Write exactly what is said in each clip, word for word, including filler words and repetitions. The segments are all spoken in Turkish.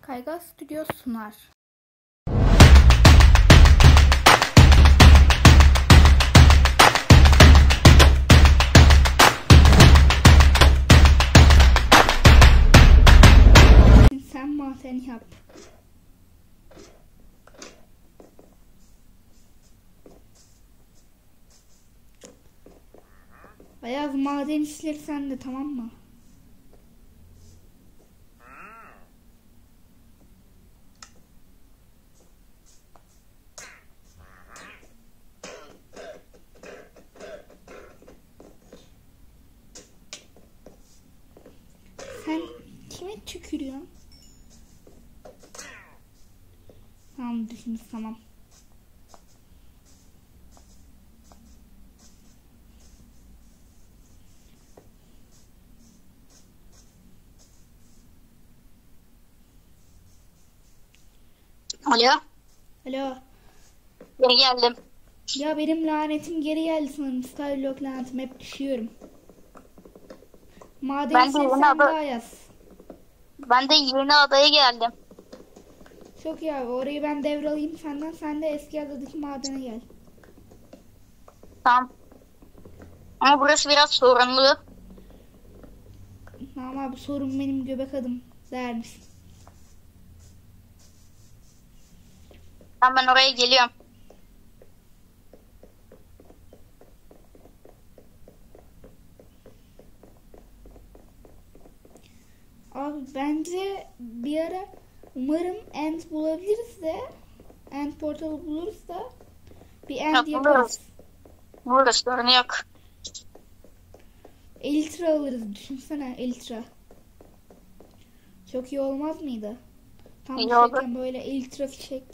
Kaygan Stüdyo sunar. Sen maden yap. Ayaz, maden işleri sende, tamam mı? Sen kime tükürüyorsun? Tamam, düşündüm, tamam. Alo. Alo. Geri geldim. Ya benim lanetim geri geldi sanırım. Skyblock lanetim, hep düşüyorum. Maden Ben de için yeni sen ada- daha yaz. Ben de yeni adaya geldim. Çok iyi abi, orayı ben devralayayım senden. Sen de eski adadaki madene gel. Tamam. Ama burası biraz sorunlu. Tamam abi, sorun benim göbek adım dermiş. Tamam, ben oraya geliyorum. Abi bence bir ara umarım end bulabiliriz de, end portalı buluruz da bir end Yok, yaparız. buluruz. Burada sorun yok. Elytra alırız, düşünsene, Elytra. Çok iyi olmaz mıydı? Tam İyi düşerken böyle Elytra fişek.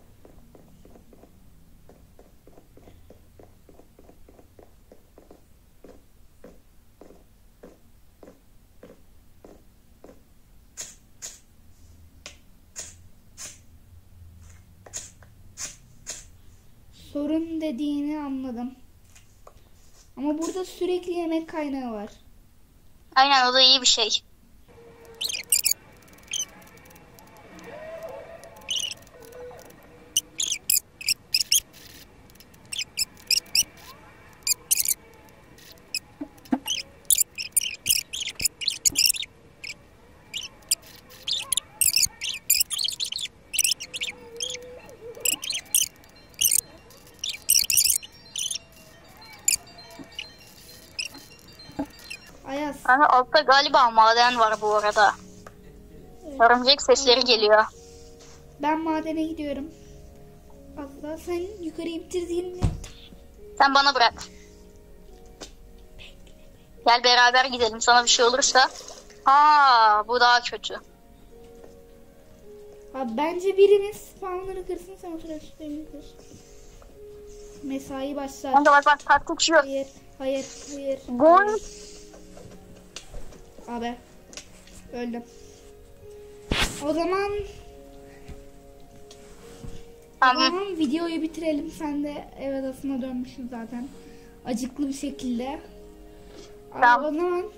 Sorun dediğini anladım. Ama burada sürekli yemek kaynağı var. Aynen, o da iyi bir şey. Ayaz. Yani altta galiba maden var bu arada. Evet. Örümcek sesleri geliyor. Ben madene gidiyorum. Hatta sen yukarı ittirdiğinde Sen bana bırak. Gel beraber gidelim, sana bir şey olursa. Aa, bu daha kötü. abi bence biriniz spawnları kırsın, sen o sırada süslerini kır. Mesai başlar. Kanka bak bak, taktik yok. Hayır, hayır, hayır. Boing. Abi, öldüm. O zaman o Tamam. zaman videoyu bitirelim. Sen de ev adasına dönmüşsün zaten. Acıklı bir şekilde. Abi, Tamam. o zaman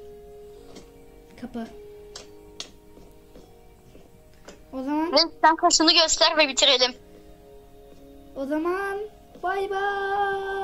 kapı. O zaman Ve sen kaşını göster ve bitirelim. o zaman bay bay.